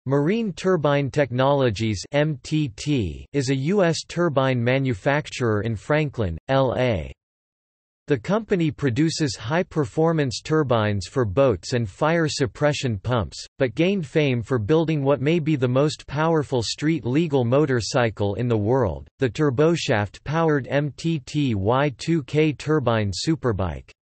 Marine Turbine Technologies (MTT) is a U.S. turbine manufacturer in Franklin, L.A. The company produces high-performance turbines for boats and fire suppression pumps, but gained fame for building what may be the most powerful street-legal motorcycle in the world, the turboshaft-powered MTT Y2K turbine superbike.